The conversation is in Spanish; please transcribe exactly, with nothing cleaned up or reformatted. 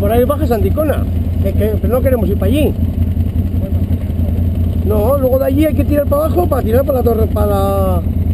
Por ahí baja Santicona, que, que, pero no queremos ir para allí. No, luego de allí hay que tirar para abajo para tirar para la torre, para la,